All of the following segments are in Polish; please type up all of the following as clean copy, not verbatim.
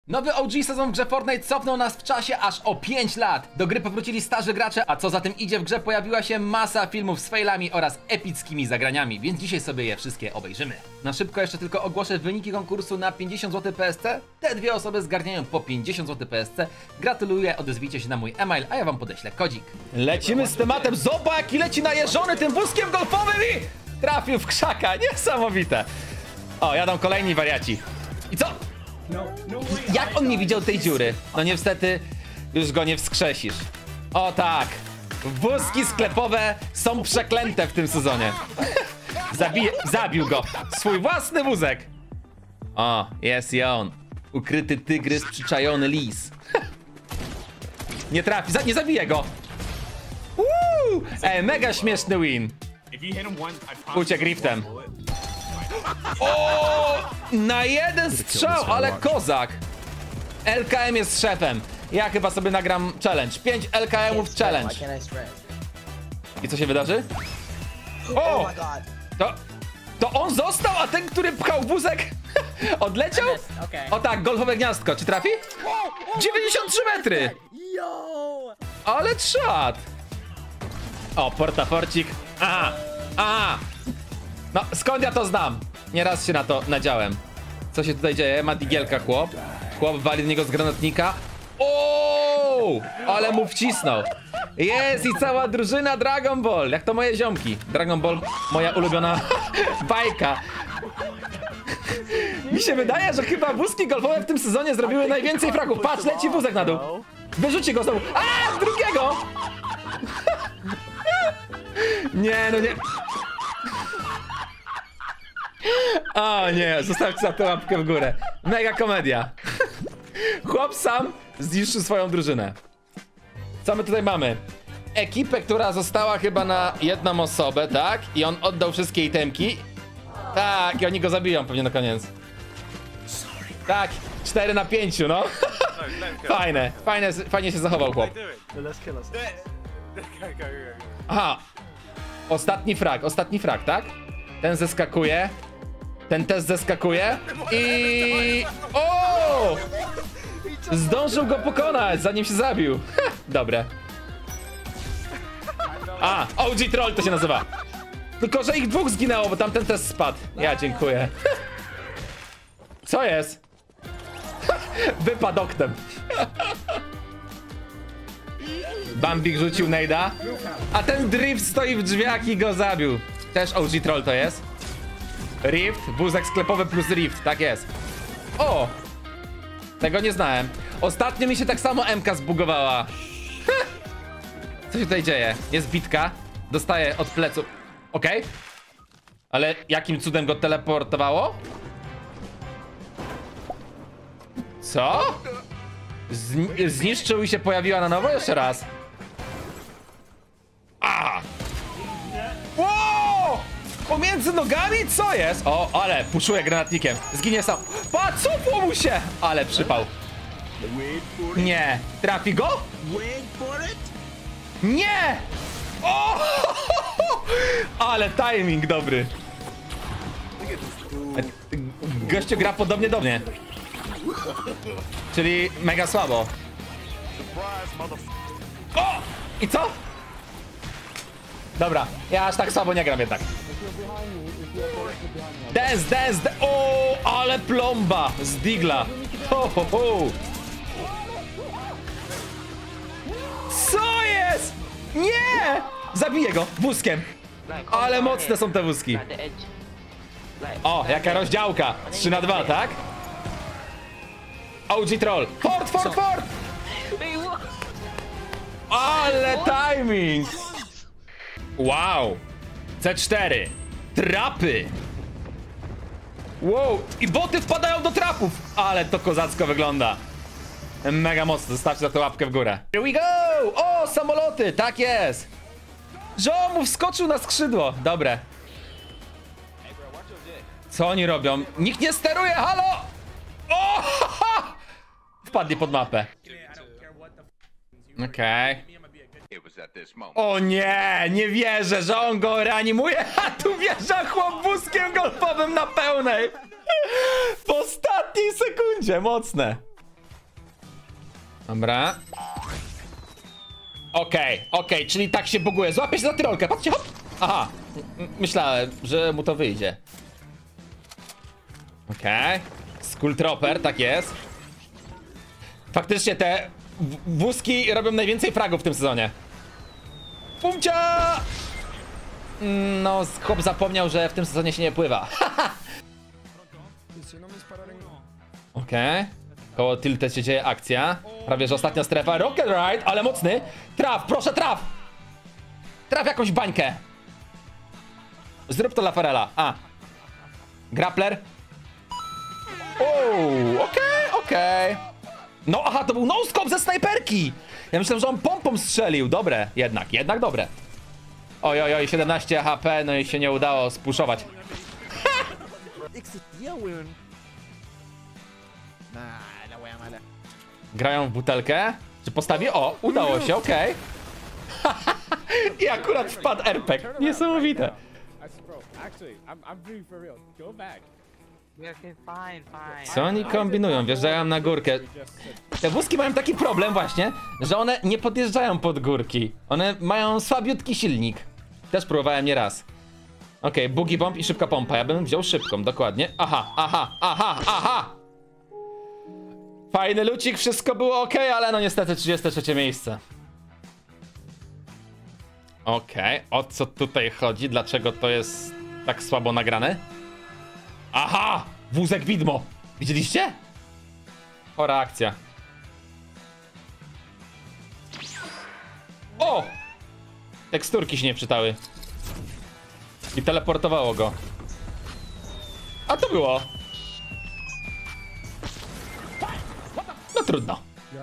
Nowy OG sezon w grze Fortnite cofnął nas w czasie aż o 5 lat. Do gry powrócili starzy gracze, a co za tym idzie, w grze pojawiła się masa filmów z failami oraz epickimi zagraniami, więc dzisiaj sobie je wszystkie obejrzymy. Na szybko jeszcze tylko ogłoszę wyniki konkursu na 50 zł PSC. Te dwie osoby zgarniają po 50 zł PSC. Gratuluję, odezwijcie się na mój e-mail, a ja wam podeślę kodzik. Lecimy z tematem. Zobacz, jaki leci najeżony tym wózkiem golfowym i trafił w krzaka. Niesamowite. O, jadą kolejni wariaci. I co? Jak on nie widział tej dziury? No niestety już go nie wskrzesisz. O tak, wózki sklepowe są przeklęte w tym sezonie. Zabił go, swój własny wózek. O, jest i on. Ukryty tygrys, przyczajony lis. Nie trafi, nie zabije go. Mega śmieszny win. Uciekł riftem. O, na jeden strzał, ale kozak. LKM jest szefem. Ja chyba sobie nagram challenge. 5 LKM-ów challenge. I co się wydarzy? O! To on został, a ten, który pchał wózek odleciał? O tak, golfowe gniazdko. Czy trafi? 93 metry! Ale czad! O, portaporcik. Aha! No, skąd ja to znam? Nieraz się na to nadziałem. Co się tutaj dzieje? Ma digielka chłop. Chłop wali w niego z granatnika. O! Ale mu wcisnął. Jest i cała drużyna Dragon Ball. Jak to moje ziomki. Dragon Ball, moja ulubiona bajka. Mi się wydaje, że chyba wózki golfowe w tym sezonie zrobiły najwięcej fragów. Patrz, leci wózek na dół. Wyrzuci go znowu. A! Drugiego! Nie, no nie. O nie, zostawcie za tę łapkę w górę. Mega komedia. Chłop sam zniszczył swoją drużynę. Co my tutaj mamy? Ekipę, która została chyba na jedną osobę, tak? I on oddał wszystkie itemki. Tak, i oni go zabiją pewnie na koniec. Tak, 4 na 5, no. Fajnie się zachował chłop. Aha. Ostatni frag, tak? Ten zeskakuje. Ten też zeskakuje. I... O! Zdążył go pokonać, zanim się zabił. Dobre. A, OG Troll to się nazywa. Tylko, że ich dwóch zginęło, bo tamten też spadł. Ja dziękuję. Co jest? Wypadł oknem. Bambik rzucił nejda. A ten Drift stoi w drzwiach i go zabił. Też OG Troll to jest. Rift, wózek sklepowy plus Rift, tak jest. O! Tego nie znałem. Ostatnio mi się tak samo MK zbugowała. Co się tutaj dzieje? Jest bitka. Dostaję od pleców. Okej. Ale jakim cudem go teleportowało? Co? Zniszczył i się pojawiła na nowo? Jeszcze raz. A! Wow! Pomiędzy nogami? Co jest? O, ale puszuje granatnikiem. Zginie sam. Pa, cofło mu się! Ale przypał. Nie. Trafi go? Nie! O! Ale timing dobry. Gościu gra podobnie do mnie. Czyli mega słabo. O! I co? Dobra, ja aż tak słabo nie gram jednak. Dance. O, ale plomba z digla. Ho. Co jest? Nie! Zabiję go wózkiem. Ale mocne są te wózki. O, jaka rozdziałka. 3 na 2, tak? OG Troll. Fort! Ale timing. Wow. C4. Trapy. Wow. I boty wpadają do trapów. Ale to kozacko wygląda. Mega mocno. Zostawcie za tę łapkę w górę. Here we go. O, samoloty. Tak jest. Że on mu wskoczył na skrzydło. Dobre. Co oni robią? Nikt nie steruje. Halo. O! Wpadli pod mapę. Okej. O nie wierzę, że on go reanimuje, a tu wjeżdża chłop wózkiem golfowym na pełnej. W ostatniej sekundzie, mocne. Dobra. Okej, czyli tak się buguje. Złapię się za tyrolkę, patrzcie, hop! Aha, myślałem, że mu to wyjdzie. Okej. Skulltropper, tak jest. Faktycznie te wózki robią najwięcej fragów w tym sezonie. Pumcia! No, chłop zapomniał, że w tym sezonie się nie pływa. Okej. Koło Tilted się dzieje akcja. Prawie, że ostatnia strefa. Rocket Ride, ale mocny. Traf, proszę, traf! Traf jakąś bańkę. Zrób to dla Farela. A. Grappler. Okej. No, aha, to był no-scope ze snajperki! Ja myślałem, że on pompą strzelił. Dobre, jednak dobre. Oj, 17 HP, no i się nie udało spuszować. Grają w butelkę. Czy postawię? O, udało się, okej. I akurat wpadł RPG. Niesamowite. Co oni kombinują? Wjeżdżają na górkę. Te wózki mają taki problem właśnie, że one nie podjeżdżają pod górki. One mają słabiutki silnik. Też próbowałem nieraz. Okej, boogie bomb i szybka pompa. Ja bym wziął szybką, dokładnie. Aha. Fajny lucik, wszystko było ok, ale no niestety 33 miejsce. Okej, o co tutaj chodzi? Dlaczego to jest tak słabo nagrane? Aha! Wózek widmo! Widzieliście? Chora akcja. O! Teksturki się nie wczytały. I teleportowało go. A to było. No trudno.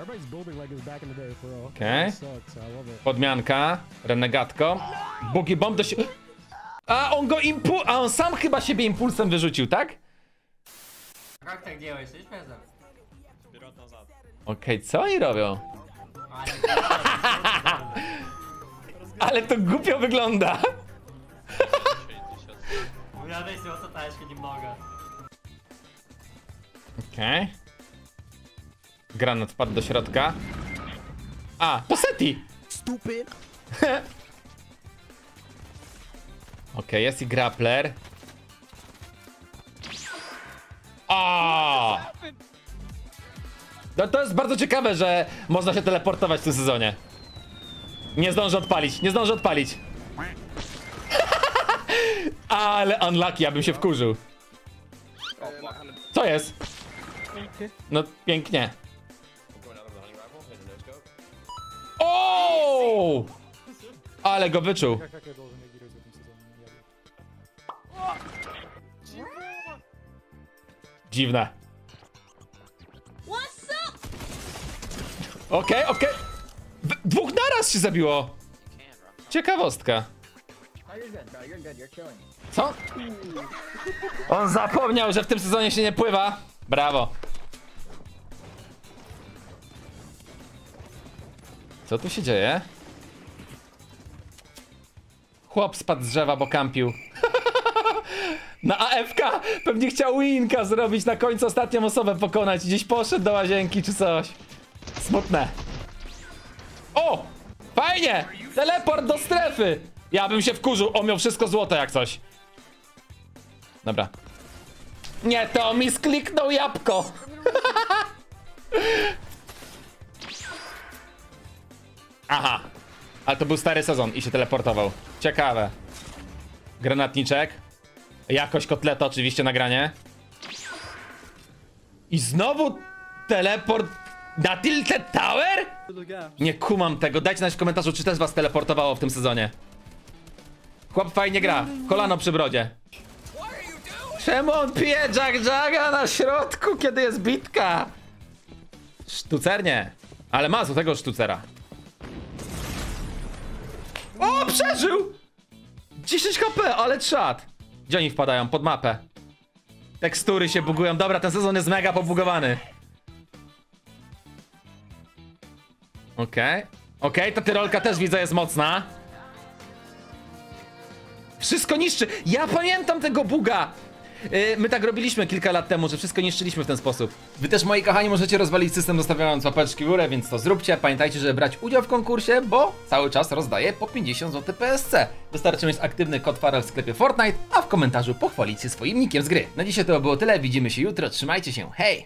Okej. Podmianka. Renegatko. Boogie bomb do się... A on go A on sam chyba siebie impulsem wyrzucił, tak? Как так делаешь? Есть пизда? Okej, co oni robią? Ale to głupio wygląда. У меня здесь всего тачка немного. Okej. Granat wpadł do środka. A, to Seti! Stupid. Okej, jest i grappler. A! No to jest bardzo ciekawe, że można się teleportować w tym sezonie. Nie zdążę odpalić. Ale unlucky, ja bym się wkurzył. Co jest? No pięknie. O! Ale go wyczuł. Dziwne. Okej. Dwóch naraz się zabiło. Ciekawostka. Co? On zapomniał, że w tym sezonie się nie pływa. Brawo. Co tu się dzieje? Chłop spadł z drzewa, bo kampił. Na AFK pewnie chciał winka zrobić, na końcu ostatnią osobę pokonać. Gdzieś poszedł do łazienki czy coś. Smutne. O! Fajnie! Teleport do strefy! Ja bym się wkurzył, on miał wszystko złote jak coś. Dobra. Nie, to mi skliknął jabłko. Aha. Ale to był stary sezon i się teleportował. Ciekawe. Granatniczek. Jakość kotleta oczywiście nagranie. I znowu teleport na Tilted Tower? Nie kumam tego. Dajcie znać w komentarzu, czy też was teleportowało w tym sezonie. Chłop fajnie gra. Kolano przy brodzie. Czemu on pije Jack-Jacka na środku, kiedy jest bitka? Sztucernie. Ale ma tego sztucera. O, przeżył! 10 HP, ale czad. Gdzie oni wpadają? Pod mapę. Tekstury się bugują. Dobra, ten sezon jest mega pobugowany. Okej, ta tyrolka też widzę jest mocna. Wszystko niszczy. Ja pamiętam tego buga. My tak robiliśmy kilka lat temu, że wszystko niszczyliśmy w ten sposób. Wy też, moi kochani, możecie rozwalić system zostawiając łapeczki w górę, więc to zróbcie. Pamiętajcie, żeby brać udział w konkursie, bo cały czas rozdaję po 50 zł PSC. Wystarczy mieć aktywny kod Farel w sklepie Fortnite, a w komentarzu pochwalić się swoim nickiem z gry. Na dzisiaj to było tyle, widzimy się jutro, trzymajcie się, hej!